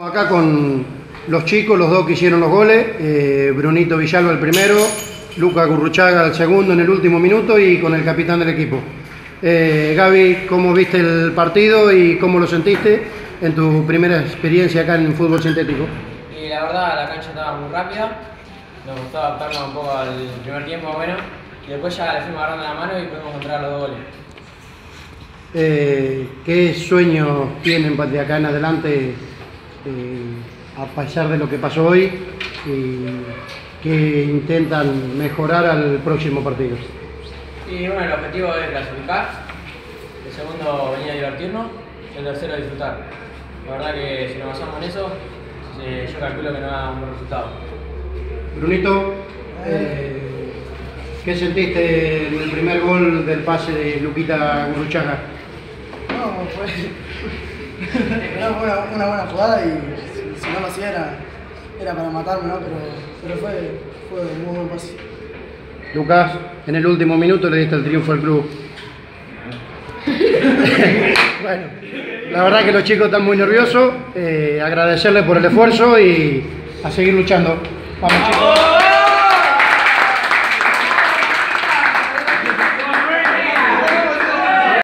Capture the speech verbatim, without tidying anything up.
Acá con los chicos, los dos que hicieron los goles, eh, Brunito Villalba el primero, Luca Gurruchaga el segundo en el último minuto y con el capitán del equipo. Eh, Gaby, ¿cómo viste el partido y cómo lo sentiste en tu primera experiencia acá en el fútbol sintético? Y la verdad la cancha estaba muy rápida, nos gustó adaptarnos un poco al primer tiempo bueno, y después ya le fuimos agarrando la mano y pudimos encontrar los dos goles. Eh, ¿Qué sueños tienen de acá en adelante, eh, a pesar de lo que pasó hoy, y que intentan mejorar al próximo partido? Y bueno, el objetivo es clasificar, el segundo venir a divertirnos, y el tercero disfrutar. La verdad que si nos basamos en eso, eh, yo calculo que nos da un buen resultado. Brunito, eh, ¿qué sentiste en el primer gol del pase de Luquita Gurruchaga? No, fue era una, una buena jugada y si, si no lo hacía era, era para matarme, ¿no? Pero, pero fue, fue un muy buen pase. Lucas, en el último minuto le diste el triunfo al club. Bueno, la verdad que los chicos están muy nerviosos, eh, agradecerles por el esfuerzo y a seguir luchando. Vamos, chicos.